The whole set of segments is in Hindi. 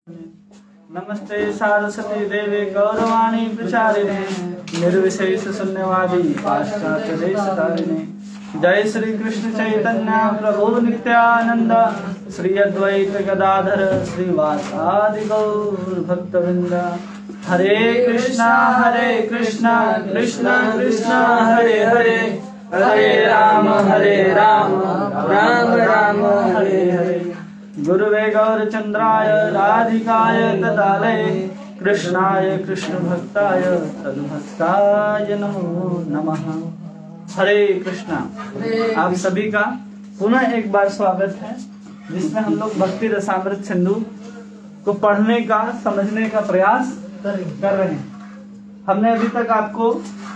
नमस्ते सारस्वती देवे गौरवाणी प्रचारिणे निर्विशेष शून्यवादी पाश्चात्य देशतारिणे। जय श्री कृष्ण चैतन्य प्रभु नित्यानंद श्री अद्वैत गदाधर श्रीवासादि गौर भक्तवृंद। हरे कृष्णा कृष्ण कृष्ण हरे हरे, हरे राम राम राम हरे हरे। गुरुवे गौरचंद्राय राधिकाय तदालये कृष्णाय कृष्ण भक्ताय तद्भक्ताय नमो नमः। हरे कृष्णा। आप सभी का पुनः एक बार स्वागत है, जिसमें हम लोग भक्ति रसामृत सिंधु को पढ़ने का समझने का प्रयास कर रहे हैं। हमने अभी तक आपको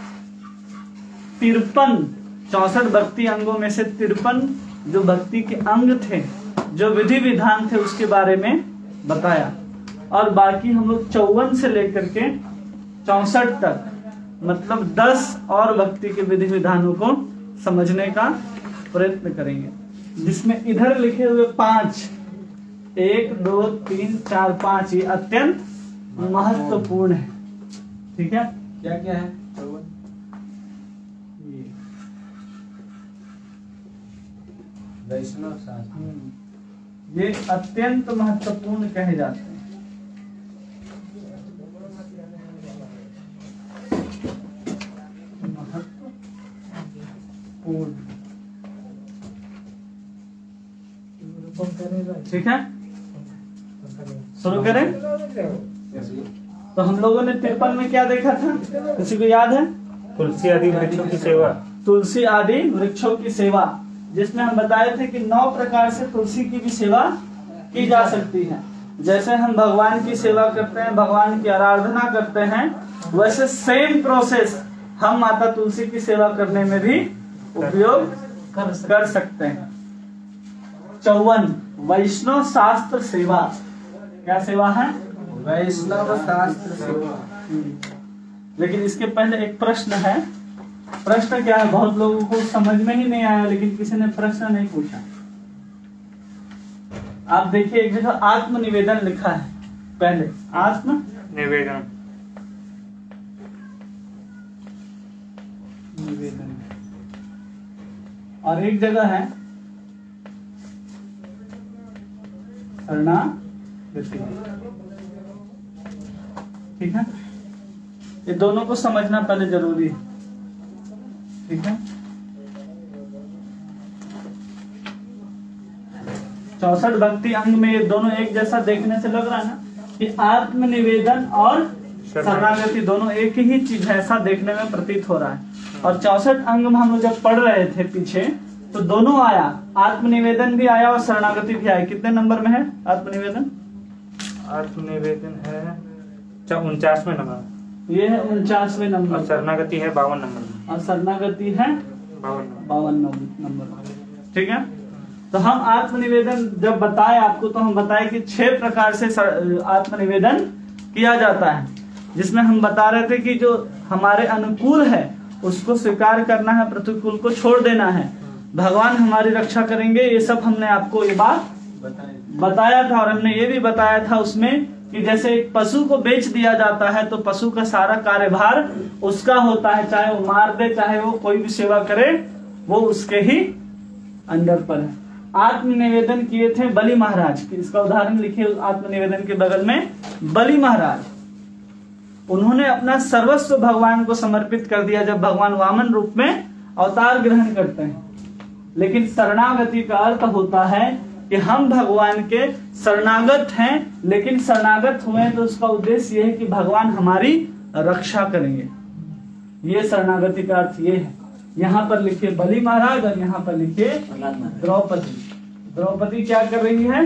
64 भक्ति अंगों में से 53 जो भक्ति के अंग थे, जो विधि विधान थे, उसके बारे में बताया। और बाकी हम लोग 54 से लेकर के 64 तक, मतलब 10 और भक्ति के विधि विधानों को समझने का प्रयत्न करेंगे, जिसमें इधर लिखे हुए 5 1 2 3 4 5 ये अत्यंत महत्वपूर्ण है। ठीक है, क्या क्या है? वैष्णव शास्त्र ये अत्यंत महत्वपूर्ण कहे जाते हैं। ठीक है, शुरू करें। तो हम लोगों ने 53 में क्या देखा था, किसी को याद है? तुलसी आदि वृक्षों की सेवा। तुलसी आदि वृक्षों की सेवा, जिसमें हम बताए थे कि 9 प्रकार से तुलसी की भी सेवा की जा सकती है। जैसे हम भगवान की सेवा करते हैं, भगवान की आराधना करते हैं, वैसे सेम प्रोसेस हम माता तुलसी की सेवा करने में भी उपयोग कर सकते हैं। 54 वैष्णव शास्त्र सेवा। क्या सेवा है? वैष्णव शास्त्र सेवा। लेकिन इसके पहले एक प्रश्न है। प्रश्न क्या है? बहुत लोगों को समझ में ही नहीं आया, लेकिन किसी ने प्रश्न नहीं पूछा। आप देखिए, एक जगह आत्मनिवेदन लिखा है। पहले आत्मनिवेदन और एक जगह है शरणागति। ठीक है, ये दोनों को समझना पहले जरूरी है। ठीक है, 64 भक्ति अंग में ये दोनों एक जैसा देखने से लग रहा है ना, कि आत्मनिवेदन और शरणागति दोनों एक ही चीज है, ऐसा देखने में प्रतीत हो रहा है। और 64 अंग में हम लोग जब पढ़ रहे थे पीछे, तो दोनों आया, आत्मनिवेदन भी आया और शरणागति भी आया। कितने नंबर में है आत्मनिवेदन? आत्मनिवेदन है 49वें नंबर, ये है 49वें नंबर। और शरणागति है 52 नंबर, और शरणागति है 52 नंबर। ठीक है, तो हम आत्मनिवेदन जब बताए आपको, तो हम बताए कि 6 प्रकार से आत्मनिवेदन किया जाता है, जिसमें हम बता रहे थे कि जो हमारे अनुकूल है उसको स्वीकार करना है, प्रतिकूल को छोड़ देना है, भगवान हमारी रक्षा करेंगे। ये सब हमने आपको ये बात बताया था। और हमने ये भी बताया था उसमें कि जैसे एक पशु को बेच दिया जाता है, तो पशु का सारा कार्यभार उसका होता है, चाहे वो मार दे, चाहे वो कोई भी सेवा करे, वो उसके ही अंडर पर है। आत्मनिवेदन किए थे बलि महाराज, इसका उदाहरण लिखिए आत्मनिवेदन के बगल में। बलि महाराज, उन्होंने अपना सर्वस्व भगवान को समर्पित कर दिया जब भगवान वामन रूप में अवतार ग्रहण करते हैं। लेकिन शरणागति का अर्थ होता है कि हम भगवान के शरणागत हैं, लेकिन शरणागत हुए तो उसका उद्देश्य यह है कि भगवान हमारी रक्षा करेंगे। ये शरणागति का अर्थ ये है। यहाँ पर लिखिए बलि महाराज और यहाँ पर लिखिए द्रौपदी। द्रौपदी क्या कर रही है?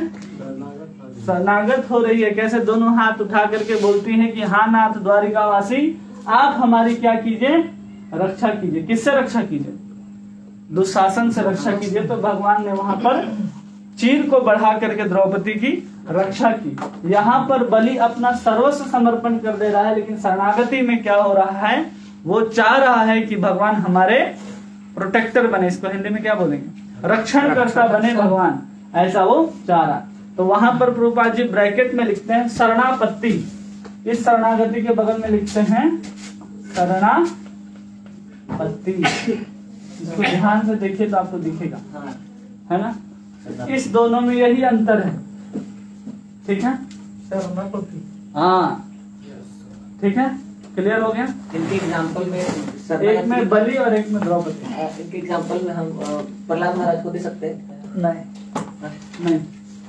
शरणागत हो रही है। कैसे? दोनों हाथ उठा करके बोलती है कि हाँ नाथ द्वारिकावासी, आप हमारी क्या कीजिए? रक्षा कीजिए। किससे रक्षा कीजिए? दुशासन से रक्षा कीजिए। तो भगवान ने वहां पर चीर को बढ़ा करके द्रौपदी की रक्षा की। यहाँ पर बलि अपना सर्वस्व समर्पण कर दे रहा है, लेकिन शरणागति में क्या हो रहा है? वो चाह रहा है कि भगवान हमारे प्रोटेक्टर बने। इसको हिंदी में क्या बोलेंगे? रक्षणकर्ता बने भगवान, ऐसा वो चाह रहा। तो वहां पर प्रभुपाद जी ब्रैकेट में लिखते हैं शरणापत्ति, इस शरणागति के बगल में लिखते हैं शरणापत्ति। इसको ध्यान से देखिए तो आपको दिखेगा, है ना। इस दोनों में यही अंतर है, ठीक है। हाँ ठीक है, क्लियर हो गया। इनके एग्जाम्पल में एक में बलि और एक में द्रौपदी। इनके एग्जाम्पल में हम प्रहलाद महाराज को दे सकते हैं? नहीं।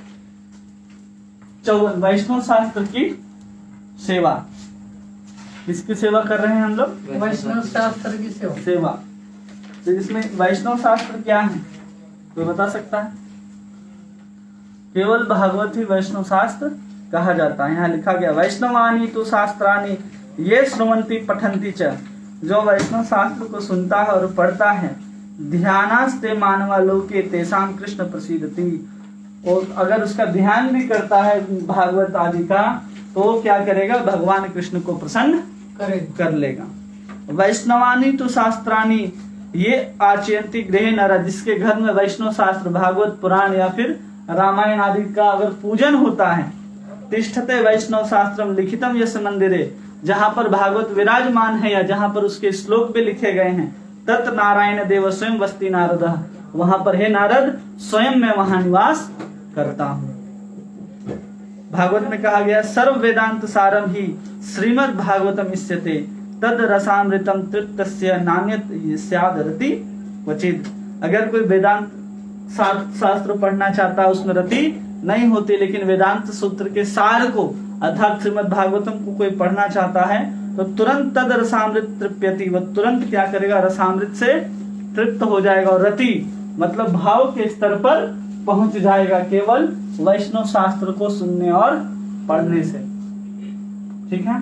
54 वैष्णव शास्त्र की सेवा, किसकी सेवा कर रहे हैं हम लोग? वैष्णव शास्त्र की सेवा। तो इसमें वैष्णव शास्त्र क्या है, कोई बता सकता है? केवल भागवत ही वैष्णव शास्त्र कहा जाता है। यहाँ लिखा गया वैष्णवानी तो शास्त्रानी ये श्रवंती पठंती च, जो वैष्णव शास्त्र को सुनता है और पढ़ता है, ध्यानास्ते मानवा लोके तेसाम कृष्ण प्रसिद्धति, और अगर उसका ध्यान भी करता है भागवत आदि का, तो क्या करेगा? भगवान कृष्ण को प्रसन्न कर लेगा। वैष्णवानी तो शास्त्रानी ये आचयंती गृह नर, जिसके घर में वैष्णव शास्त्र भागवत पुराण या फिर रामायण आदि का अगर पूजन होता है, तिष्ठते वैष्णव शास्त्रम लिखितम यस मंदिरे, जहां पर भागवत विराजमान है या जहां पर उसके श्लोक भी लिखे गए हैं, तत् नारायण देव स्वयं वस्ति नारद, वहां पर हे नारद स्वयं मैं वहां निवास करता हूँ। भागवत में कहा गया सर्व वेदांत सारम ही श्रीमद् भागवतम इष्यते तद रसामृतम तृप्तस्य नान्यत स्यादरति क्वचित। अगर कोई वेदांत शास्त्र पढ़ना चाहता है, उसमें रति नहीं होती, लेकिन वेदांत सूत्र के सार को अर्थात श्रीमद् भागवतम को कोई पढ़ना चाहता है तो तुरंत तद रसामृत तृप्यति, वह तुरंत क्या करेगा? रसामृत से तृप्त हो जाएगा और रति मतलब भाव के स्तर पर पहुंच जाएगा, केवल वैष्णव शास्त्र को सुनने और पढ़ने से। ठीक है।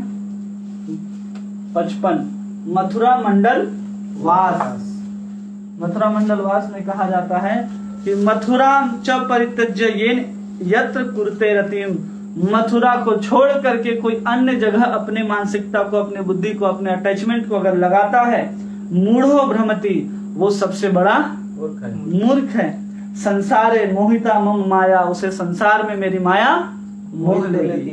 55 मथुरा मंडल वास। मथुरा मंडल वास में कहा जाता है कि मथुरा च परित्यज्य येन यत्र कुरुते रतिम, मथुरा को छोड़ करके कोई अन्य जगह अपने मानसिकता को, अपने बुद्धि को, अपने अटैचमेंट को अगर लगाता है, मूढ़ो भ्रमति, वो सबसे बड़ा मूर्ख है। संसारे मोहिता मम माया, उसे संसार में मेरी माया मोह लेगी।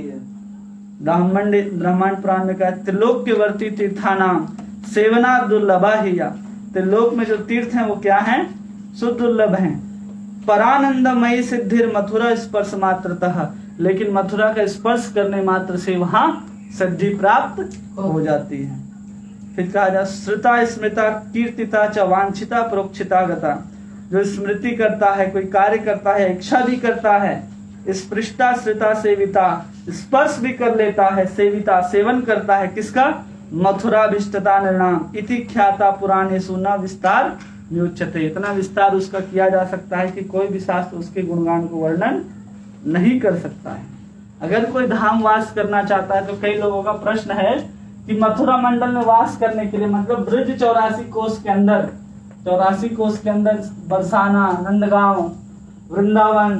ब्रह्मांड पुराण में कहा त्रिलोक के वर्ती तीर्थानाम सेवना दुर्लभा ही, या त्रिलोक में जो तीर्थ हैं वो क्या हैं? सुदुर्लभ हैं। परानंदमयी सिद्धिर मथुरा स्पर्श मात्रतः, लेकिन मथुरा का स्पर्श करने मात्र से वहां सिद्धि प्राप्त हो जाती है। फिर कहा जा श्रुता स्मृता कीर्तिता च वांछिता प्रोक्षिता गता, जो स्मृति करता है, कोई कार्य करता है, इच्छा भी करता है, स्पृष्टा श्रिता सेविता, स्पर्श भी कर लेता है, सेविता सेवन करता है, किसका? मथुराभिष्टता निर्णाम इति ख्याता पुराणे सुना विस्तार नियुच्यते, इतना विस्तार उसका किया जा सकता है कि कोई भी शास्त्र उसके गुणगान को वर्णन नहीं कर सकता है। अगर कोई धाम वास करना चाहता है तो कई लोगों का प्रश्न है कि मथुरा मंडल में वास करने के लिए मतलब ब्रज 84 कोस के अंदर, 84 कोस के अंदर बरसाना, नंदगांव, वृंदावन,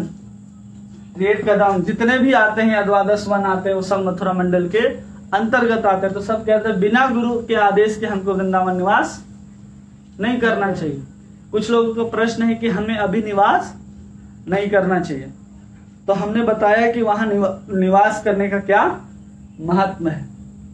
रेड कदम, जितने भी आते हैं, द्वादश वन आते हैं, वो सब मथुरा मंडल के अंतर्गत आते हैं। तो सब कहते हैं बिना गुरु के आदेश के हमको वृंदावन निवास नहीं करना चाहिए। कुछ लोगों को प्रश्न है कि हमें अभी निवास नहीं करना चाहिए, तो हमने बताया कि वहां निवास करने का क्या महत्व है।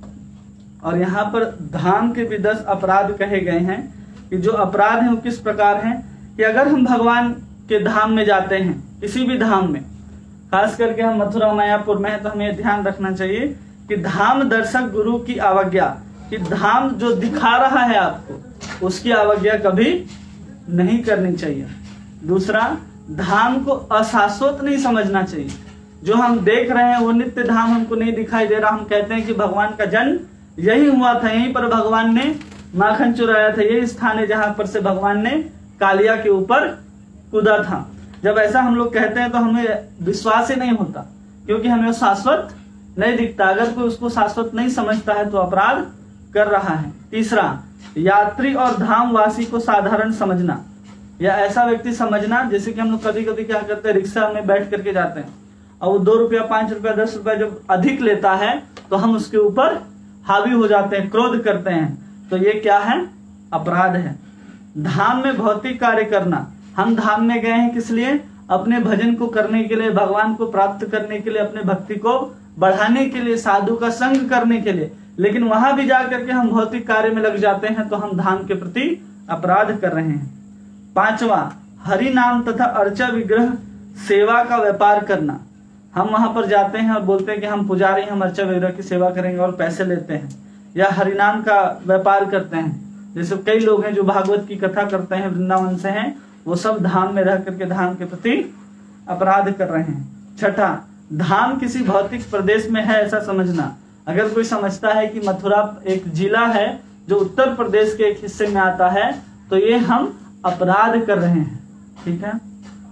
और यहाँ पर धाम के भी 10 अपराध कहे गए हैं कि जो अपराध हैं वो किस प्रकार हैं कि अगर हम भगवान के धाम में जाते हैं, किसी भी धाम में, खास करके हम मथुरा मायापुर में हैं, तो हमें ध्यान रखना चाहिए कि धाम दर्शक गुरु की अवज्ञा, कि धाम जो दिखा रहा है आपको उसकी अवज्ञा कभी नहीं करनी चाहिए। दूसरा, धाम को अशाश्वत नहीं समझना चाहिए। जो हम देख रहे हैं वो नित्य धाम हमको नहीं दिखाई दे रहा, हम कहते हैं कि भगवान का जन्म यही हुआ था, यहीं पर भगवान ने माखन चुराया था, यही स्थान है जहां पर से भगवान ने कालिया के ऊपर कूदा था। जब ऐसा हम लोग कहते हैं तो हमें विश्वास ही नहीं होता, क्योंकि हमें वो शाश्वत नहीं दिखता। अगर कोई उसको शाश्वत नहीं समझता है तो अपराध कर रहा है। तीसरा, यात्री और धामवासी को साधारण समझना, या ऐसा व्यक्ति समझना, जैसे कि हम लोग कभी कभी क्या करते हैं, रिक्शा में बैठ करके जाते हैं और वो 2 रुपया, 5 रुपया, 10 रुपया जब अधिक लेता है तो हम उसके ऊपर हावी हो जाते हैं, क्रोध करते हैं, तो ये क्या है? अपराध है। धाम में भौतिक कार्य करना, हम धाम में गए हैं किस लिए? अपने भजन को करने के लिए, भगवान को प्राप्त करने के लिए, अपने भक्ति को बढ़ाने के लिए, साधु का संग करने के लिए, लेकिन वहां भी जाकर के हम भौतिक कार्य में लग जाते हैं तो हम धाम के प्रति अपराध कर रहे हैं। 5वां, हरि नाम तथा अर्चा विग्रह सेवा का व्यापार करना। हम वहां पर जाते हैं और बोलते हैं कि हम पुजारी, हम अर्चा विग्रह की सेवा करेंगे और पैसे लेते हैं, या हरिनाम का व्यापार करते हैं। जैसे कई लोग हैं जो भागवत की कथा करते हैं, वृंदावन से हैं, वो सब धाम में रह करके धाम के प्रति अपराध कर रहे हैं। 6, धाम किसी भौतिक प्रदेश में है ऐसा समझना। अगर कोई समझता है कि मथुरा एक जिला है जो उत्तर प्रदेश के एक हिस्से में आता है, तो ये हम अपराध कर रहे हैं। ठीक है।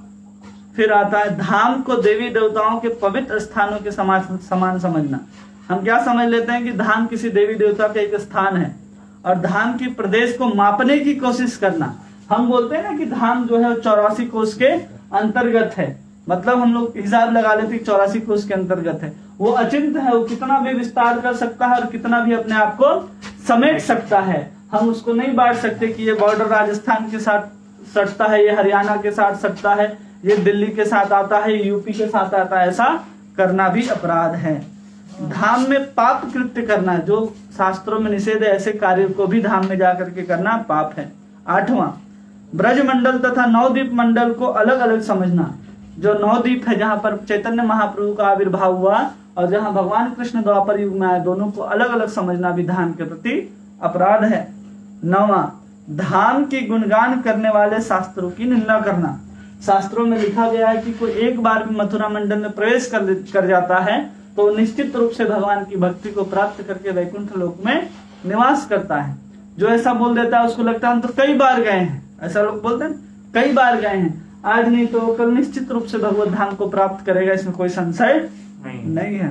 फिर आता है धाम को देवी देवताओं के पवित्र स्थानों के समान समझना। हम क्या समझ लेते हैं कि धाम किसी देवी देवता का एक स्थान है, और धाम की प्रदेश को मापने की कोशिश करना। हम बोलते हैं ना कि धाम जो है 84 कोस के अंतर्गत है, मतलब हम लोग हिसाब लगा लेते हैं 84 कोस के अंतर्गत है। वो अचिंत है, वो कितना भी विस्तार कर सकता है और कितना भी अपने आप को समेट सकता है। हम उसको नहीं बांट सकते कि ये बॉर्डर राजस्थान के साथ सटता है, ये हरियाणा के साथ सटता है, ये दिल्ली के साथ आता है, यूपी के साथ आता है। ऐसा करना भी अपराध है। धाम में पाप कृत्य करना, जो शास्त्रों में निषेध है, ऐसे कार्य को भी धाम में जाकर के करना पाप है। 8वां, ब्रज मंडल तथा नवद्वीप मंडल को अलग अलग समझना। जो नवद्वीप है जहां पर चैतन्य महाप्रभु का आविर्भाव हुआ और जहां भगवान कृष्ण द्वापर युग में आए, दोनों को अलग अलग समझना भी धाम के प्रति अपराध है। 9वां, धाम की गुणगान करने वाले शास्त्रों की निंदा करना। शास्त्रों में लिखा गया है कि कोई एक बार भी मथुरा मंडल में प्रवेश कर जाता है तो निश्चित रूप से भगवान की भक्ति को प्राप्त करके वैकुंठ लोक में निवास करता है। जो ऐसा बोल देता है उसको लगता है हम तो कई बार गए हैं, ऐसा लोग बोलते हैं कई बार गए हैं, आज नहीं तो कल निश्चित रूप से भगवत धाम को प्राप्त करेगा, इसमें कोई संशय नहीं है।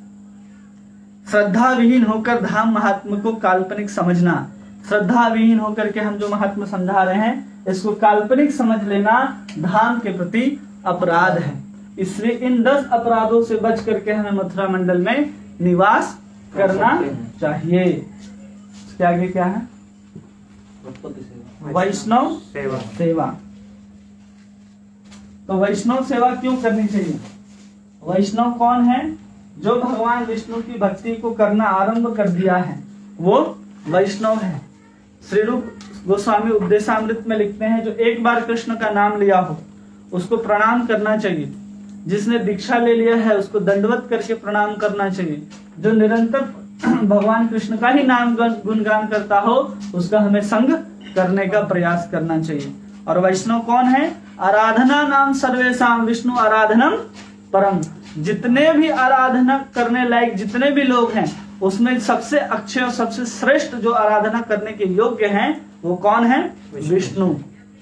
श्रद्धा विहीन होकर धाम महात्मा को काल्पनिक समझना। श्रद्धा विहीन होकर के हम जो महात्मा समझा रहे हैं इसको काल्पनिक समझ लेना धाम के प्रति अपराध है। इसलिए इन 10 अपराधों से बच करके हमें मथुरा मंडल में निवास करना चाहिए। इसके आगे क्या है? वैष्णव सेवा। तो वैष्णव सेवा क्यों करनी चाहिए? वैष्णव कौन है? जो भगवान विष्णु की भक्ति को करना आरंभ कर दिया है वो वैष्णव है। श्री रूप गोस्वामी उपदेशामृत में लिखते हैं जो एक बार कृष्ण का नाम लिया हो उसको प्रणाम करना चाहिए। जिसने दीक्षा ले लिया है उसको दंडवत करके प्रणाम करना चाहिए। जो निरंतर भगवान कृष्ण का ही नाम गुणगान करता हो उसका हमें संग करने का प्रयास करना चाहिए। और वैष्णव कौन है? आराधना नाम सर्वेशाम विष्णु आराधनम परम। जितने भी आराधना करने लायक जितने भी लोग हैं उसमें सबसे अच्छे और सबसे श्रेष्ठ जो आराधना करने के योग्य हैं वो कौन है? विष्णु।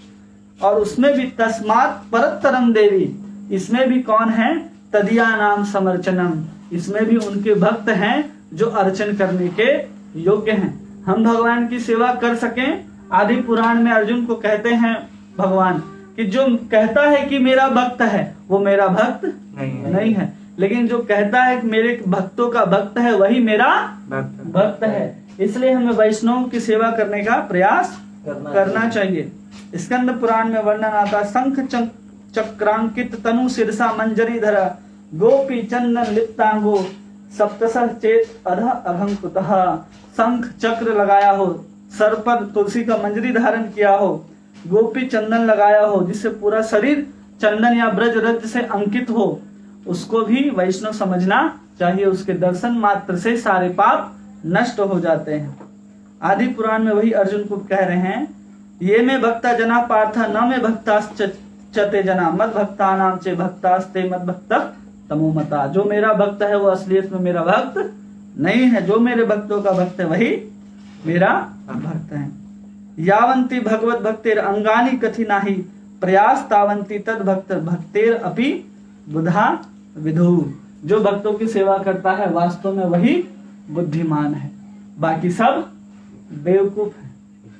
और उसमें भी तस्मात् परतरम देवी, इसमें भी कौन है? तदिया नाम समर्चनम, इसमें भी उनके भक्त हैं जो अर्चन करने के योग्य हैं। हम भगवान की सेवा कर सकें, आदि पुराण में अर्जुन को कहते हैं भगवान कि जो कहता है कि मेरा भक्त है वो मेरा भक्त नहीं है, लेकिन जो कहता है कि मेरे भक्तों का भक्त है वही मेरा भक्त है। इसलिए हमें वैष्णव की सेवा करने का प्रयास करना चाहिए। स्कंद पुराण में वर्णन आता, शंख चक्रांकित तनु शिरसा मंजरी धरा गोपी चंदन लिप्तांगो सप्तसह चेत अध अभंकुतः। शंख चक्र लगाया हो, सर पर तुलसी का मंजरी धारण किया हो, गोपी चंदन लगाया हो, जिससे पूरा शरीर चंदन या ब्रज रज से अंकित हो, उसको भी वैष्णव समझना चाहिए। उसके दर्शन मात्र से सारे पाप नष्ट हो जाते हैं। आदि पुराण में वही अर्जुन को कह रहे हैं, ये में भक्ता जना पार्थ न में भक्ताश्चते जना मद भक्ता नाम चे भक्तास्ते मद भक्त तमोमता। जो मेरा भक्त है वो असलियत में मेरा भक्त नहीं है, जो मेरे भक्तों का भक्त है वही मेरा भक्त है। यावंती भगवत भक्तेर अंगानी कथि नाही प्रयास तावंती तद भक्त भक्तेर अपि बुधा विधु। जो भक्तों की सेवा करता है वास्तव में वही बुद्धिमान है, बाकी सब बेवकूफ है।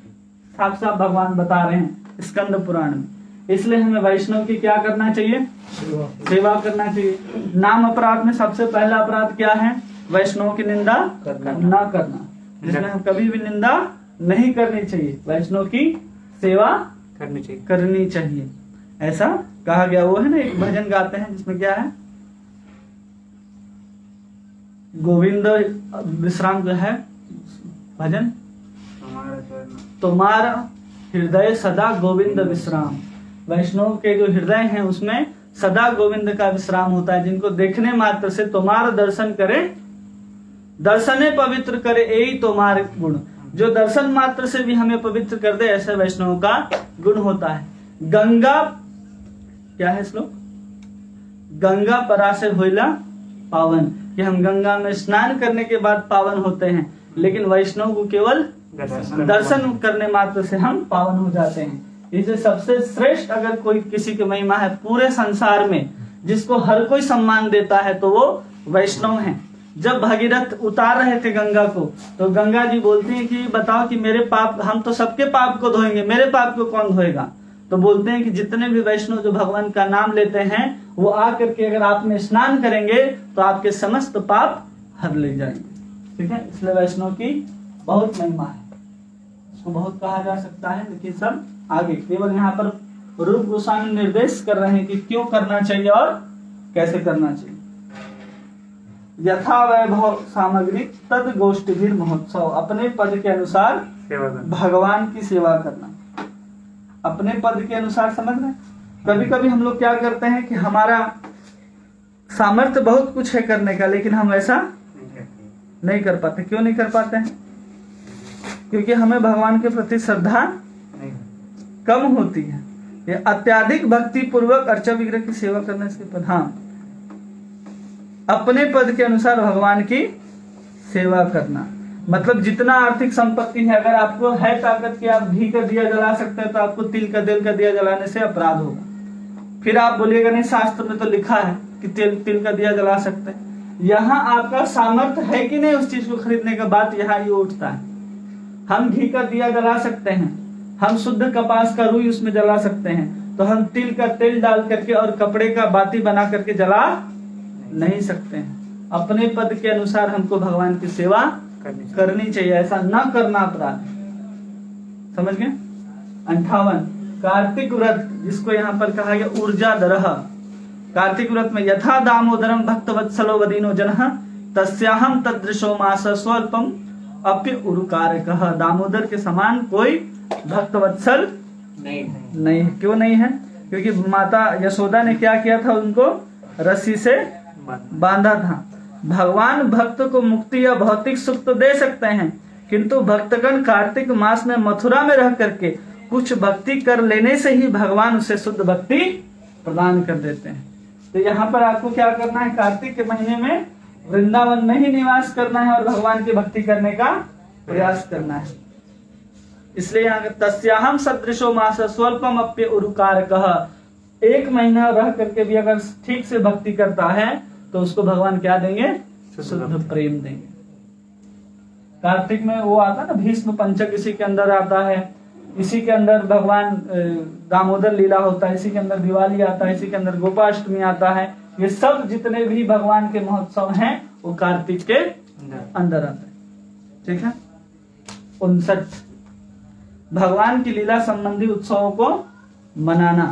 साफ साफ भगवान बता रहे हैं स्कंद पुराण में। इसलिए हमें वैष्णव की क्या करना चाहिए? सेवा करना चाहिए। नाम अपराध में सबसे पहला अपराध क्या है? वैष्णव की निंदा ना करना, जिसमें हम कभी भी निंदा नहीं करनी चाहिए। वैष्णव की सेवा करनी चाहिए, ऐसा कहा गया, वो है ना एक भजन गाते हैं जिसमें क्या है, गोविंद विश्राम जो है भजन, तुम्हारा हृदय सदा गोविंद विश्राम। वैष्णव के जो हृदय हैं उसमें सदा गोविंद का विश्राम होता है, जिनको देखने मात्र से तुम्हारा दर्शन करे, दर्शने पवित्र करे यही तुम्हारे गुण। जो दर्शन मात्र से भी हमें पवित्र कर दे ऐसे वैष्णव का गुण होता है। गंगा क्या है श्लोक, गंगा परा से होइला पावन, कि हम गंगा में स्नान करने के बाद पावन होते हैं, लेकिन वैष्णव को केवल दर्शन करने मात्र से हम पावन हो जाते हैं। इसे सबसे श्रेष्ठ अगर कोई किसी की महिमा है पूरे संसार में, जिसको हर कोई सम्मान देता है, तो वो वैष्णव हैं। जब भगीरथ उतार रहे थे गंगा को, तो गंगा जी बोलती हैं कि बताओ कि मेरे पाप, हम तो सबके पाप को धोएंगे, मेरे पाप को कौन धोएगा? तो बोलते हैं कि जितने भी वैष्णव जो भगवान का नाम लेते हैं, वो आकर के अगर आप में स्नान करेंगे तो आपके समस्त पाप हर ले जाएंगे। ठीक है, इसलिए वैष्णव की बहुत महिमा है, इसको बहुत कहा जा सकता है, लेकिन सब आगे केवल यहाँ पर रूप गोस्वामी निर्देश कर रहे हैं कि क्यों करना चाहिए और कैसे करना चाहिए। यथा वैभव सामग्री तद गोष्ठी महोत्सव, अपने पद के अनुसार भगवान की सेवा करना, अपने पद के अनुसार। समझ रहे? कभी कभी हम लोग क्या करते हैं कि हमारा सामर्थ्य बहुत कुछ है करने का, लेकिन हम ऐसा नहीं कर पाते। क्यों नहीं कर पाते हैं? क्योंकि हमें भगवान के प्रति श्रद्धा कम होती है। ये अत्याधिक भक्ति पूर्वक अर्चा विग्रह की सेवा करने से पर, हाँ, अपने पद के अनुसार भगवान की सेवा करना मतलब जितना आर्थिक संपत्ति है, अगर आपको है ताकत कि आप घी का दिया जला सकते हैं, तो आपको तिल का तेल का दिया जलाने से अपराध होगा। फिर आप बोलिएगा नहीं, शास्त्र में तो लिखा है कि तिल का दिया जला सकते हैं। यहाँ आपका सामर्थ्य है कि नहीं उस चीज को खरीदने का, बात यहाँ ये उठता है। हम घी का दिया जला सकते हैं, हम शुद्ध कपास का रुई उसमें जला सकते हैं, तो हम तिल का तेल डाल करके और कपड़े का बाती बना करके जला नहीं सकते हैं। अपने पद के अनुसार हमको भगवान की सेवा करनी चाहिए, ऐसा न करना अपराध। समझ गए? 58 कार्तिक व्रत, जिसको यहाँ पर कहा गया ऊर्जा दरह। कार्तिक व्रत में यथा दामोदरम भक्त वत्सलो वदीनो जनः तस्याहम तदृशो मास स्वल्पम अपि उरुकारकः। दामोदर के समान कोई भक्त वत्सल नहीं है। क्यों नहीं है? क्योंकि माता यशोदा ने क्या किया था, उनको रस्सी से बांधा था। भगवान भक्त को मुक्ति या भौतिक सुख तो दे सकते हैं, किंतु भक्तगण कार्तिक मास में मथुरा में रह करके कुछ भक्ति कर लेने से ही भगवान उसे शुद्ध भक्ति प्रदान कर देते हैं। तो यहाँ पर आपको क्या करना है, कार्तिक के महीने में वृंदावन में ही निवास करना है और भगवान की भक्ति करने का प्रयास करना है। इसलिए यहाँ तस्याहम सदृशो मास स्वल्पम अप्य उरुकारकः, एक महीना रह करके भी अगर ठीक से भक्ति करता है तो उसको भगवान क्या देंगे? शुद्ध प्रेम देंगे। कार्तिक में वो आता है ना, भीष्म पंचक इसी के अंदर आता है, इसी के अंदर भगवान दामोदर लीला होता है, इसी के अंदर दिवाली आता है, इसी के अंदर गोपाष्टमी आता है। ये सब जितने भी भगवान के महोत्सव हैं वो कार्तिक के अंदर आते हैं। ठीक है। 59 भगवान की लीला संबंधी उत्सवों को मनाना,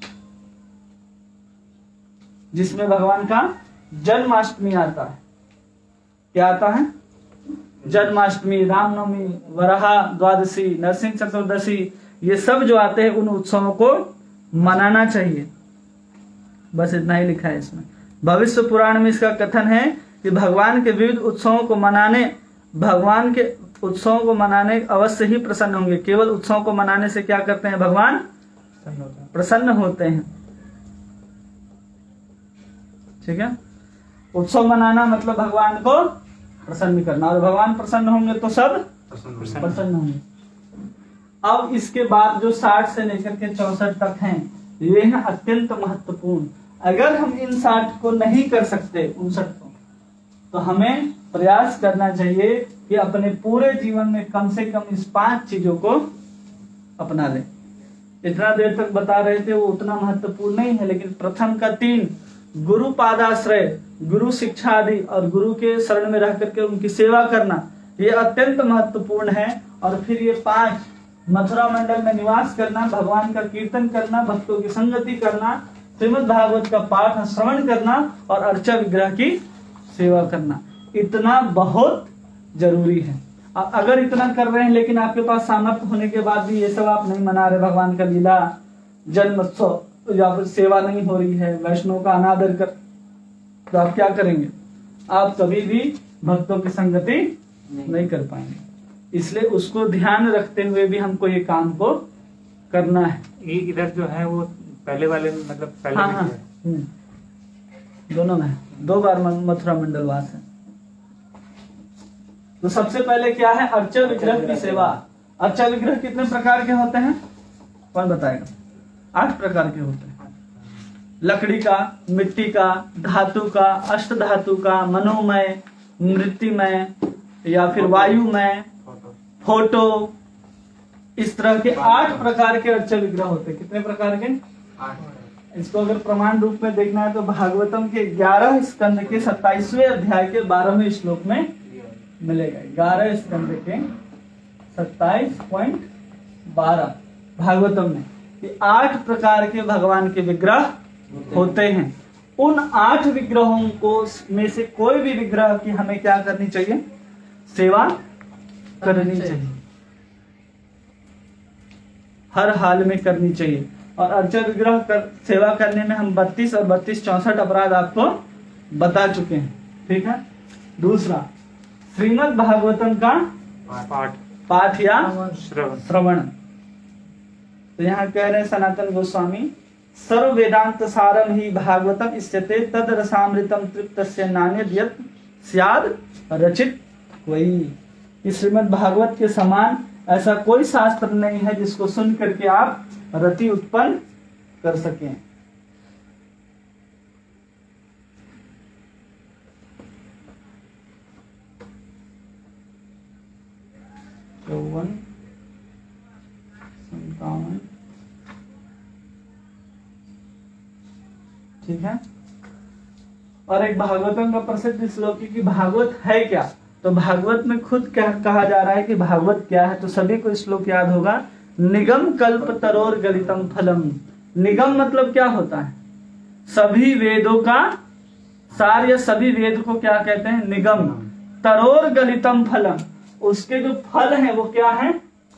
जिसमें भगवान का जन्माष्टमी आता है। क्या आता है? जन्माष्टमी, रामनवमी, वराह द्वादशी, नरसिंह चतुर्दशी, ये सब जो आते हैं उन उत्सवों को मनाना चाहिए। बस इतना ही लिखा है इसमें। भविष्य पुराण में इसका कथन है कि भगवान के विविध उत्सवों को मनाने, भगवान के उत्सवों को मनाने अवश्य ही प्रसन्न होंगे। केवल उत्सवों को मनाने से क्या करते हैं? भगवान प्रसन्न होते हैं। ठीक है। उत्सव मनाना मतलब भगवान को प्रसन्न करना, और भगवान प्रसन्न होंगे तो सब प्रसन्न होंगे। अब इसके बाद जो 60 से लेकर के 64 तक हैं, ये हैं अत्यंत महत्वपूर्ण। अगर हम इन 60 को नहीं कर सकते, 59 को, तो हमें प्रयास करना चाहिए कि अपने पूरे जीवन में कम से कम इस 5 चीजों को अपना लें। इतना देर तक बता रहे थे वो उतना महत्वपूर्ण नहीं है, लेकिन प्रथम का 3 गुरु पादाश्रय, गुरु शिक्षा आदि और गुरु के शरण में रह करके उनकी सेवा करना, ये अत्यंत महत्वपूर्ण है। और फिर ये 5 मथुरा मंडल में निवास करना, भगवान का कीर्तन करना, भक्तों की संगति करना, श्रीमद् भागवत का पाठ श्रवण करना और अर्चा विग्रह की सेवा करना, इतना बहुत जरूरी है। अगर इतना कर रहे हैं लेकिन आपके पास सामर्थ्य होने के बाद भी ये सब आप नहीं मना रहे, भगवान का लीला जन्म उत्सव या फिर सेवा नहीं हो रही है, वैष्णव का अनादर कर, तो आप क्या करेंगे? आप कभी भी भक्तों की संगति नहीं कर पाएंगे। इसलिए उसको ध्यान रखते हुए भी हमको ये काम को करना है। ये इधर जो है वो पहले वाले मतलब पहले हाँ में हाँ जो है। दोनों में 2 बार मथुरा मंडलवास है। तो सबसे पहले क्या है? अर्चा विग्रह की सेवा। अर्चा विग्रह कितने प्रकार के होते हैं? कौन बताएगा? 8 प्रकार के होते हैं। लकड़ी का, मिट्टी का, धातु का, अष्ट धातु का, मनोमय, मृत्तिमय या फिर वायुमय, फोटो, इस तरह के 8 प्रकार के अर्चा विग्रह होते हैं। कितने प्रकार के? 8। इसको अगर प्रमाण रूप में देखना है तो भागवतम के 11 स्कंद के 27वें अध्याय के 12वें श्लोक में मिलेगा। 11 स्कंद के 27.12 भागवतम में ये 8 प्रकार के भगवान के विग्रह होते हैं। उन 8 विग्रहों को में से कोई भी विग्रह की हमें क्या करनी चाहिए? सेवा करनी चाहिए, हर हाल में करनी चाहिए। और अर्चा विग्रह सेवा करने में हम 32 और 32, 64 अपराध आपको बता चुके हैं। ठीक है। दूसरा, श्रीमद् भागवतम का पाठ या श्रवण। तो यहाँ कह रहे हैं सनातन गोस्वामी, सर्व वेदांत सारम ही भागवतम इष्यते तद रसामृतम तृप्तस्य नान्यद् यत् स्याद् रचित वही। इस श्रीमद् भागवत के समान ऐसा कोई शास्त्र नहीं है जिसको सुन करके आप रति उत्पन्न कर सकें। तो 57 ठीक है। और एक भागवतम का प्रसिद्ध श्लोक है कि भागवत है क्या? तो भागवत में खुद क्या कहा जा रहा है कि भागवत क्या है? तो सभी को श्लोक याद होगा, निगम कल्प तरोर गलितम फलम। निगम मतलब क्या होता है? सभी वेदों का सार या सभी वेद को क्या कहते हैं? निगम। तरोर गलितम फलम, उसके जो फल है वो क्या है?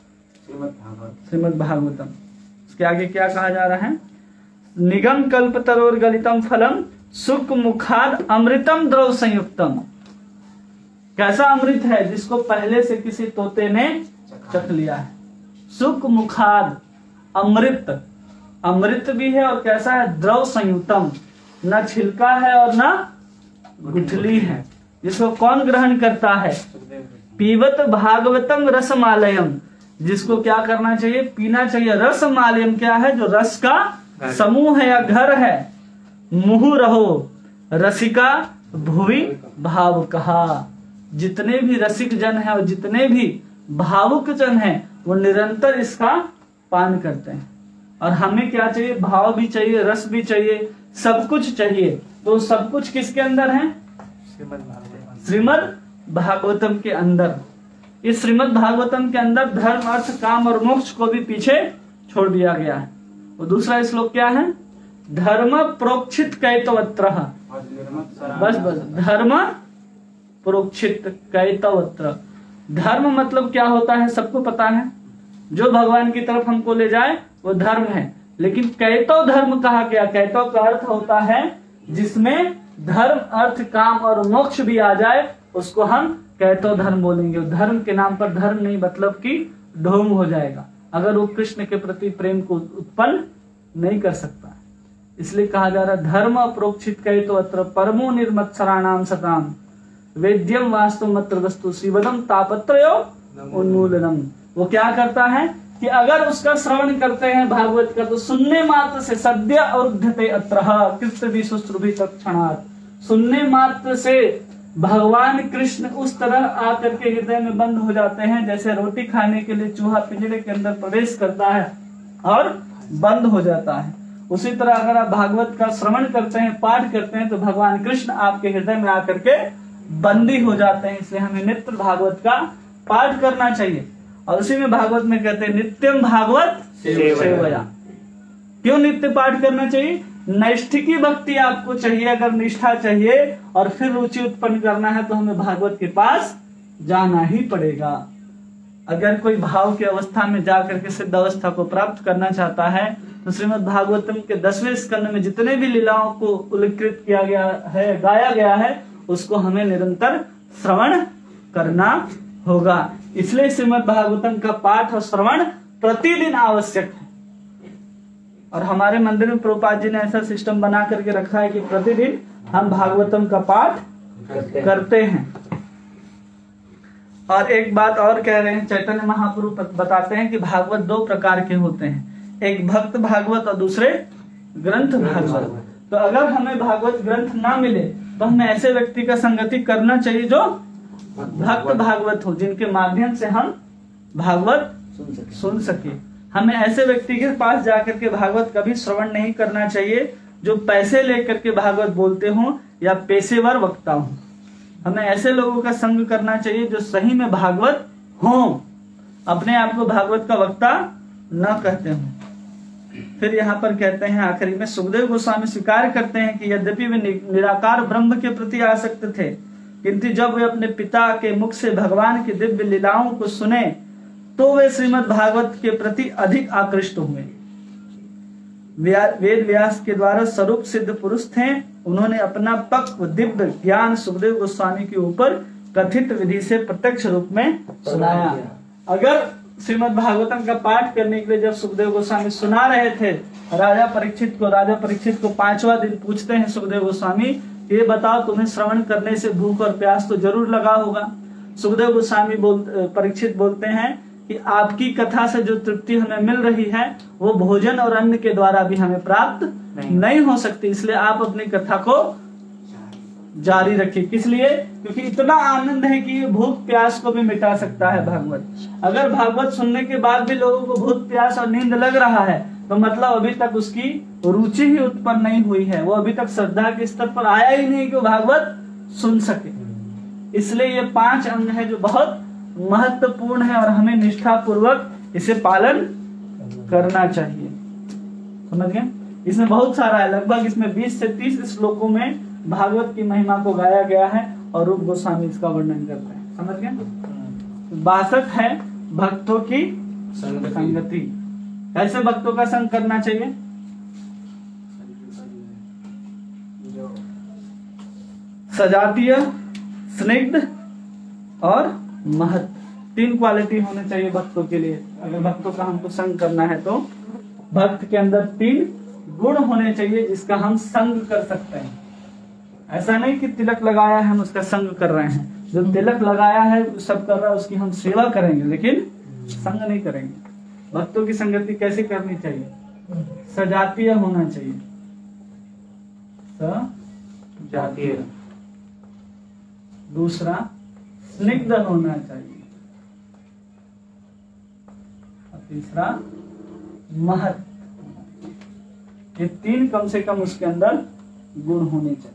श्रीमद् भागवतम। उसके आगे क्या कहा जा रहा है? निगम कल्प तरोर गलितम फलम सुख मुखाद अमृतम द्रव संयुक्तम। कैसा अमृत है? जिसको पहले से किसी तोते ने चख लिया है। सुख मुखाद अमृत, अमृत भी है और कैसा है? द्रव संयुक्तम, न छिलका है और न गुठली है। जिसको कौन ग्रहण करता है? पीवत भागवतम रसमालयम, जिसको क्या करना चाहिए? पीना चाहिए। रसमालयम क्या है? जो रस का समूह है या घर है। मुहु रहो रसिका भुवि भाव कहा। जितने भी रसिक जन है और जितने भी भावुक जन है वो निरंतर इसका पान करते हैं। और हमें क्या चाहिए? भाव भी चाहिए, रस भी चाहिए, सब कुछ चाहिए। तो सब कुछ किसके अंदर है? श्रीमद् भागवतम के अंदर। इस श्रीमद् भागवतम के अंदर धर्म, अर्थ, काम और मोक्ष को भी पीछे छोड़ दिया गया है। और दूसरा श्लोक क्या है? धर्म प्रोक्षित कैतवत्र। बस धर्म प्रोक्षित कैतवत्र। धर्म मतलब क्या होता है? सबको पता है। जो भगवान की तरफ हमको ले जाए वो धर्म है। लेकिन कैतव धर्म कहा गया। कैतव का अर्थ होता है जिसमें धर्म, अर्थ, काम और मोक्ष भी आ जाए, उसको हम कैतव धर्म बोलेंगे। धर्म के नाम पर धर्म नहीं, मतलब कि ढोंग हो जाएगा अगर वो कृष्ण के प्रति प्रेम को उत्पन्न नहीं कर सकता। इसलिए कहा जा रहा है धर्म प्रोक्षित कैतवत्र परमो निर्मत्सराणाम सताम वेद्यम वास्तुमत्र वस्तु शिवदम तापत्रयो उन्मूलनम। वो क्या करता है कि अगर उसका श्रवण करते हैं भागवत का, तो सुनने मात्र से सद्य अरुध्यते अत्रः कृष्ण विशुश्रुभि तत्क्षणात्। सुनने मात्र से भगवान कृष्ण उस तरह आकर के हृदय में बंद हो जाते हैं जैसे रोटी खाने के लिए चूहा पिंजरे के अंदर प्रवेश करता है और बंद हो जाता है। उसी तरह अगर आप भागवत का श्रवण करते हैं, पाठ करते हैं, तो भगवान कृष्ण आपके हृदय में आकर के बंदी हो जाते हैं। इसलिए हमें नित्य भागवत का पाठ करना चाहिए। और उसी में भागवत में कहते हैं नित्यम भागवत सेवया। क्यों नित्य पाठ करना चाहिए? नैष्ठिकी भक्ति आपको चाहिए, अगर निष्ठा चाहिए और फिर रुचि उत्पन्न करना है तो हमें भागवत के पास जाना ही पड़ेगा। अगर कोई भाव की अवस्था में जाकर के सिद्ध अवस्था को प्राप्त करना चाहता है तो श्रीमद् भागवतम के 10वें स्कंद में जितने भी लीलाओं को उल्लेखित किया गया है, गाया गया है, उसको हमें निरंतर श्रवण करना होगा। इसलिए श्रीमद् भागवतम का पाठ और श्रवण प्रतिदिन आवश्यक है। और हमारे मंदिर में प्रभुपाद जी ने ऐसा सिस्टम बना करके रखा है कि प्रतिदिन हम भागवतम का पाठ करते हैं। और एक बात और कह रहे हैं, चैतन्य महाप्रभु बताते हैं कि भागवत 2 प्रकार के होते हैं, एक भक्त भागवत और दूसरे ग्रंथ भागवत। तो अगर हमें भागवत ग्रंथ ना मिले तो हमें ऐसे व्यक्ति का संगति करना चाहिए जो भक्त भागवत हो, जिनके माध्यम से हम भागवत सुन सके। हमें ऐसे व्यक्ति के पास जाकर के भागवत कभी श्रवण नहीं करना चाहिए जो पैसे लेकर के भागवत बोलते हों या पेशेवर वक्ता हों। हमें ऐसे लोगों का संग करना चाहिए जो सही में भागवत हों, अपने आप को भागवत का वक्ता न कहते हों। फिर यहाँ पर कहते हैं आखिरी में, सुखदेव गोस्वामी स्वीकार करते हैं कि यद्यपि वे निराकार ब्रह्म के प्रति आसक्त थे, किंतु जब वे अपने पिता के मुख से भगवान की दिव्य लीलाओं को सुने तो वे श्रीमद् भागवत के प्रति अधिक आकृष्ट हुए। वेद व्यास के द्वारा स्वरूप सिद्ध पुरुष थे, उन्होंने अपना पक्व दिव्य ज्ञान सुखदेव गोस्वामी के ऊपर कथित विधि से प्रत्यक्ष रूप में सुनाया। अगर श्रीमद् भागवतम का पाठ करने के लिए जब सुखदेव गोस्वामी सुना रहे थे राजा परीक्षित को 5वां दिन पूछते हैं सुखदेव गोस्वामी, ये बताओ तुम्हें श्रवण करने से भूख और प्यास तो जरूर लगा होगा। सुखदेव गोस्वामी परीक्षित बोलते हैं कि आपकी कथा से जो तृप्ति हमें मिल रही है वो भोजन और अन्न के द्वारा भी हमें प्राप्त नहीं हो सकती, इसलिए आप अपनी कथा को जारी रखिए। किस लिए? क्योंकि इतना आनंद है कि ये भूख प्यास को भी मिटा सकता है भागवत। अगर भागवत सुनने के बाद भी लोगों को भूख प्यास और नींद लग रहा है तो मतलब अभी तक उसकी रुचि ही उत्पन्न नहीं हुई है, वो अभी तक श्रद्धा के स्तर पर आया ही नहीं कि वो भागवत सुन सके। इसलिए ये 5 अंग है जो बहुत महत्वपूर्ण है और हमें निष्ठा पूर्वक इसे पालन करना चाहिए। समझ गए? इसमें बहुत सारा है, लगभग इसमें 20 से 30 श्लोकों में भागवत की महिमा को गाया गया है और रूप गोस्वामी इसका वर्णन करते हैं। समझ गए? 62 है भक्तों की संगति। कैसे भक्तों का संग करना चाहिए? सजातीय, स्निग्ध और महत, 3 क्वालिटी होने चाहिए भक्तों के लिए। अगर भक्तों का हमको संग करना है तो भक्त के अंदर 3 गुण होने चाहिए जिसका हम संग कर सकते हैं। ऐसा नहीं कि तिलक लगाया है हम उसका संग कर रहे हैं, जो तिलक लगाया है सब कर रहा है उसकी हम सेवा करेंगे लेकिन संग नहीं करेंगे। भक्तों की संगति कैसे करनी चाहिए? सजातीय होना चाहिए, सजातीय। दूसरा स्निग्ध होना चाहिए और तीसरा महत। ये 3 कम से कम उसके अंदर गुण होने चाहिए।